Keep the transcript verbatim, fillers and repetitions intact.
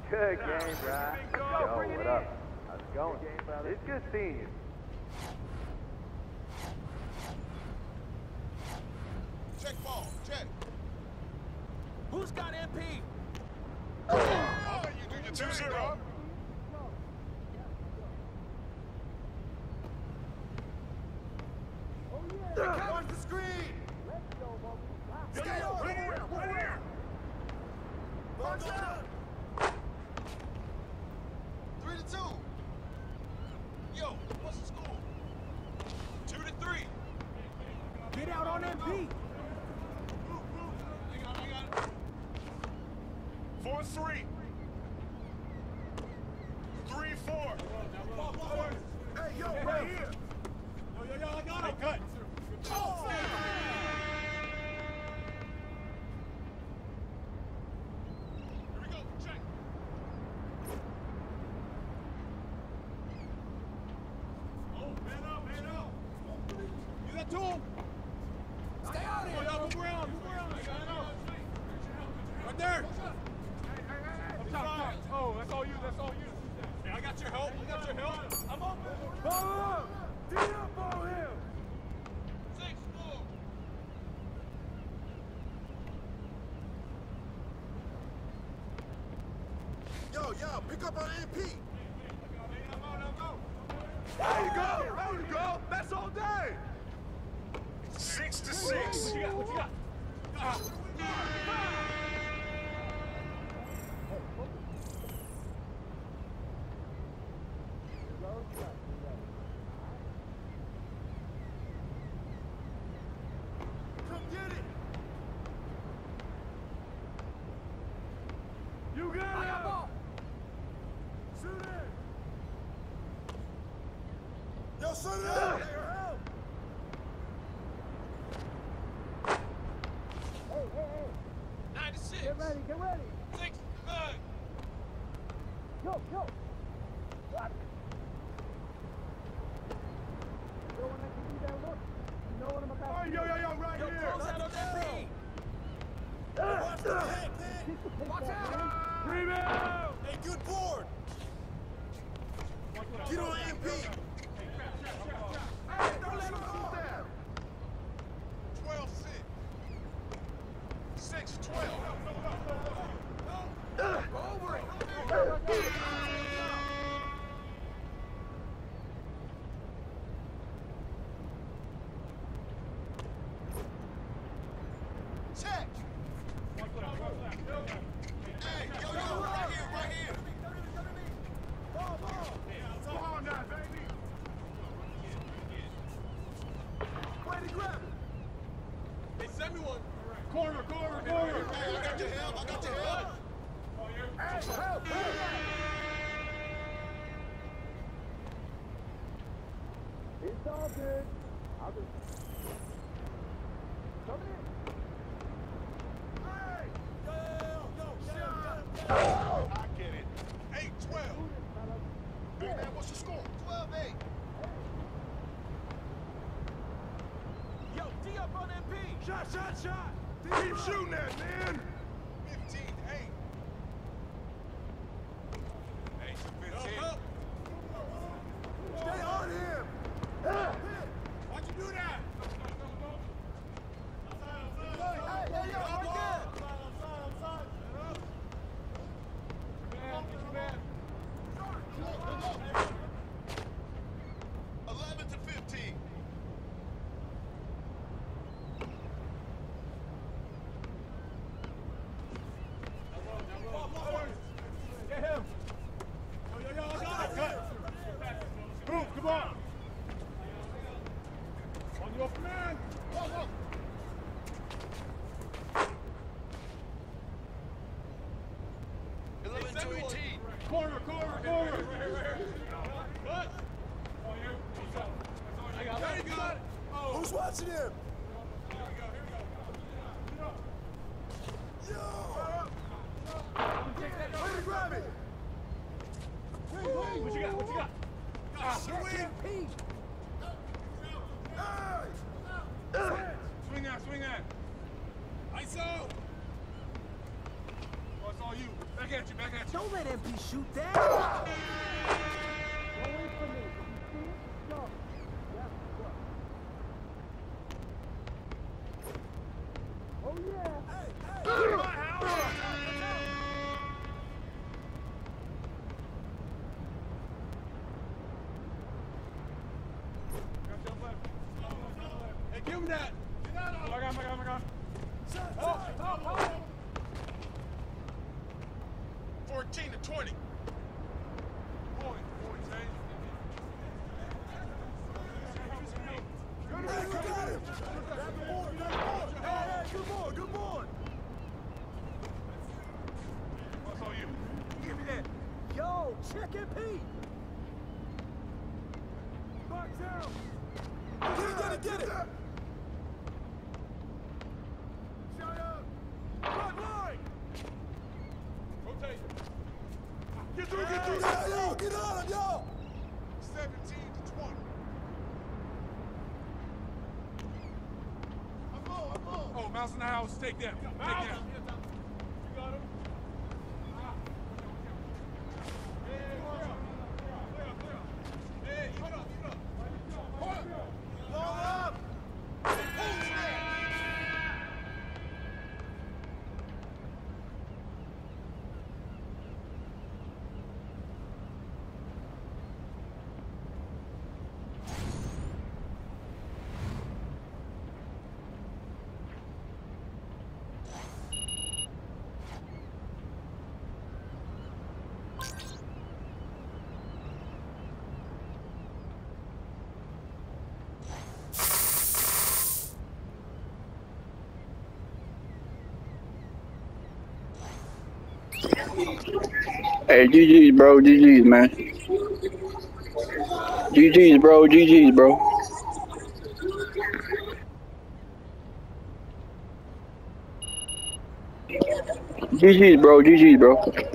Good game, Brad. Yo, what up? How's it going? It's good seeing you. Check ball, check. Who's got M P? I'll let you do your two zero. Watch the screen! Stay on, right here, right here. Watch out! Three to two. Yo, what's the score? Two to three. Get out on M P! I got it, I got it. Four three. Three four. Hey, yo, right here. Yo, yo, yo, I got it. Cut. Oh, here we go, check. Oh, man up, man up. You got two. Stay out here! Oh, y'all move around, move around. I got it. Right there. Up top. Oh, that's all you, that's all you. Hey, I got your help, I got your help. I'm open. Ball up! D up on him! Six, four. Yo, yo, pick up on M P. There you go! There you go! That's all day! Six to six. What you got? What you got? Ah. Come get it. You got it! I got ball! Shoot it! Yo, shut it up. Nine to six. Get ready, get ready! Six, nine. Go, go! What? You don't want to give me that look? You know what I'm about to do? Yo, yo, yo, right Yo, here. close out on that P! Watch the head, man. Watch out! Rebound. Hey, good board. Get on M P. Hey, don't let him shoot there! twelve six. six twelve. Go over it! Check. Hey, yo, yo, right here, right here. Ball, ball! Come on now, baby. Way to grab it! Hey, send me one. Corner, corner, corner. Hey, I got your help, I got your help. Hey, help! Help! It's all good. I'll just... Coming in. Hey. Yo, yo, yo, yo, yo. I get it. eight twelve. Big man, what's the score? twelve eight. Yo, D up on M P! Shot, shot, shot. Keep shooting that, man. fifteen eight. eight to fifteen. Stay on him. Why'd you do that? Hey, hey, yo, right there! eleven to fifteen. Get him! Yo, yo, yo, I got it. Cut. Move, come on. On your man. Whoa, whoa. eleven to eighteen. Corner, corner, corner. What? I got it. There you go. Oh. Who's watching him? Yo. Way to grab it. What you got? What you got? Ah, swing. P! Hey. Swing that, swing that. I S O. Oh, it's all you. Back at you, back at you. Don't let M P shoot that. Don't wait for me. If you see it, go. Yeah, go. Oh, yeah. Hey, hey. Come on, Howard. Got your left. Hey, give him that. Oh, I got him, I got him, I got him. Oh, oh, oh. fourteen to twenty. Point, point, Zane. Hey, you got him. Grab the board, grab the board. Hey, hey, good boy, good boy. That's all you. Give me that. Yo, check M P. Box out. Get it, get it, get it. Shut up. Front line. Rotate. Get through, get through. Yo, yo, get on him, yo. seventeen to twenty. I'm low, I'm low. Oh, mouse in the house. Take them. Take them. You got him. Hey, G G's, bro. G G's, man. G G's, bro. G G's, bro. G G's, bro. G G's, bro.